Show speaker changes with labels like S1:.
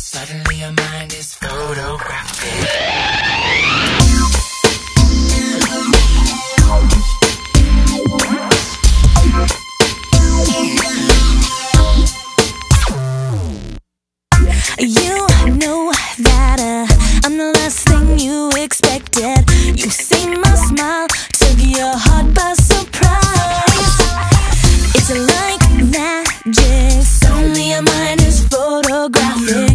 S1: Suddenly your mind is photographic.
S2: You know that I'm the last thing you expected. You see my smile, took your heart by surprise. It's like magic, suddenly your mind is photographic.